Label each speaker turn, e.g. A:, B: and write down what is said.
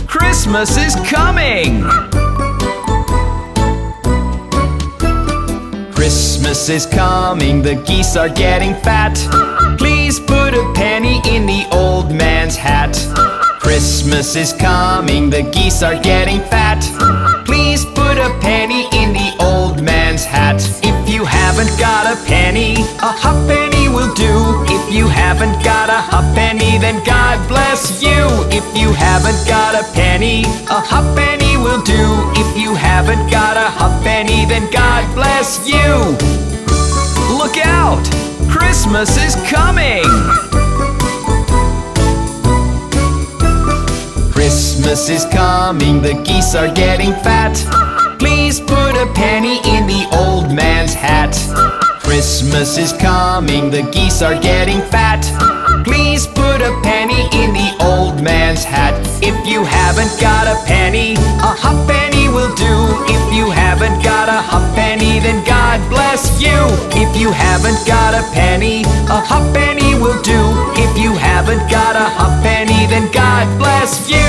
A: Christmas is coming! Christmas is coming, the geese are getting fat. Please put a penny in the old man's hat. Christmas is coming, the geese are getting fat. Please put a penny in the old man's hat. If you haven't got a penny, a halfpenny will do. If you haven't got a halfpenny, then God bless you. If you haven't got a penny, a halfpenny will do. If you haven't got a halfpenny, then God bless you. Look out! Christmas is coming! Christmas is coming, the geese are getting fat. Please put a penny in the old man's hat. Christmas is coming, the geese are getting fat. Please put a penny in the old man's hat. If you haven't got a penny, a halfpenny will do. If you haven't got a halfpenny, then God bless you. If you haven't got a penny, a halfpenny will do. If you haven't got a halfpenny, then God bless you.